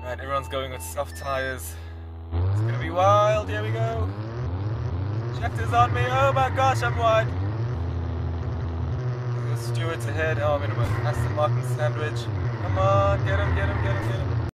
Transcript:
Right, everyone's going with soft tyres. It's gonna be wild, here we go. Scheckter's on me, oh my gosh, I'm wide. The Stewart's ahead, oh I'm in a Aston Martin sandwich. Come on, get him, get him, get him, get him.